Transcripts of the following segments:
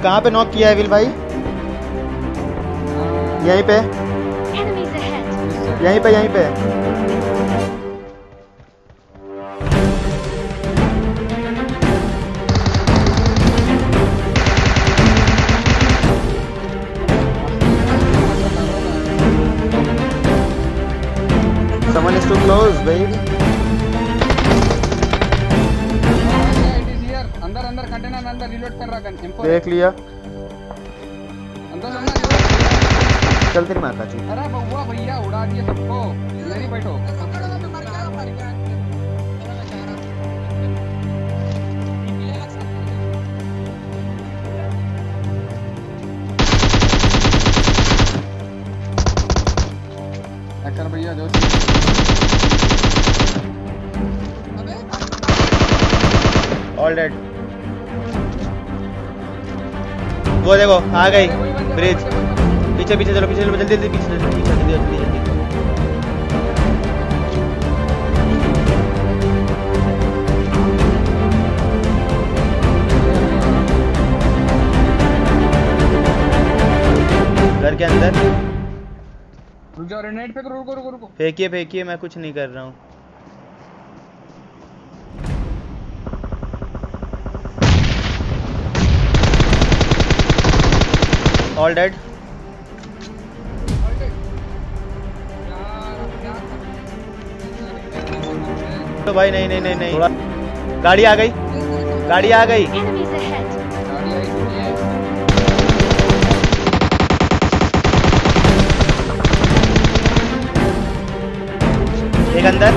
कहाँ पे नॉक किया है विल भाई? यहीं पे यहीं पे Someone is too close, baby. अंदर अंदर कंटेनर में अंदर रिलोड कर रहा गन M4 देख लिया। अंदर चल तेरी माता जी। अरे बउआ भैया उड़ा दिए सबको। मेरी बैठो कर भैया जो ऑल डेड। वो देखो आ गई ब्रिज। पीछे पीछे चलो, पीछे चलो, जल्दी जल्दी पीछे चलो, जल्दी जल्दी जल्दी। घर के अंदर रुक जाओ, ग्रेनेड फेंक, रुको रुको रुको। फेंकिए फेंकिए, मैं कुछ नहीं कर रहा हूँ। All dead. तो भाई नहीं नहीं नहीं नहीं, थोड़ा गाड़ी आ गई, गाड़ी आ गई। एक अंदर।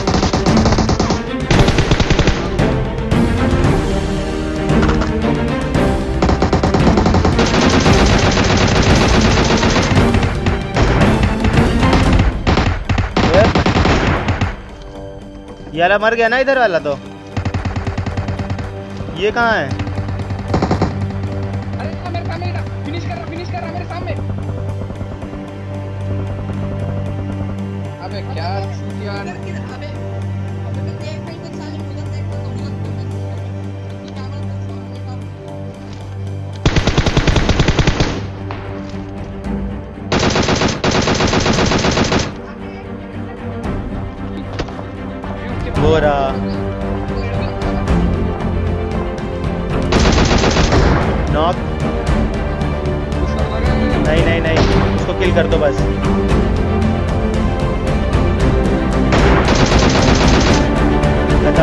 ये वाला मर गया ना, इधर वाला तो। ये कहाँ है? अरे मेरे सामने फिनिश कर रहा मेरे सामने। अबे क्या यार, हो रहा। नॉक। नहीं नहीं नहीं, उसको किल कर दो बस। खत्म।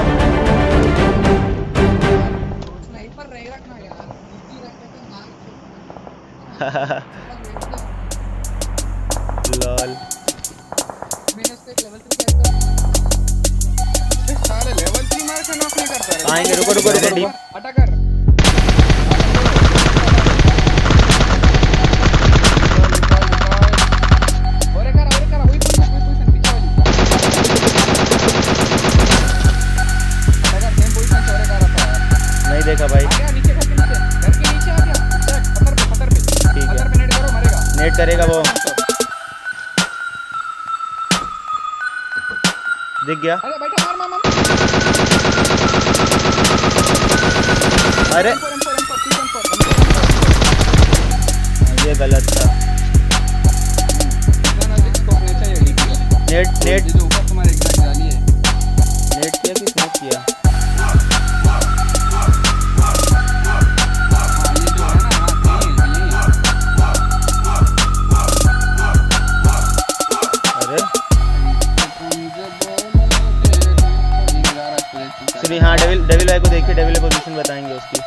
लॉल। लेवल 3 मार के नॉक नहीं करता। आएंगे, रुको रुको रुको, टीम अटैकर। ओरे करा वही पोजीशन पीछे वाली। अटैकर सेम पोजीशन से ओरे करा था। नहीं देखा भाई। आ गया नीचे, घर के नीचे आ गया। पत्थर पे नेट करो, मरेगा। नेट करेगा वो। दिख गया। अरे बैठो, मार। अरे ये गलत था। नेट जो ऊपर तुम्हारे एग्जैक्ट डाली है। नेट किया कि स्मोक किया? ये जो है ना, अरे सुनिए, हाँ डेविल वाई को देखिए, डेविल पोजीशन बताएंगे उसकी।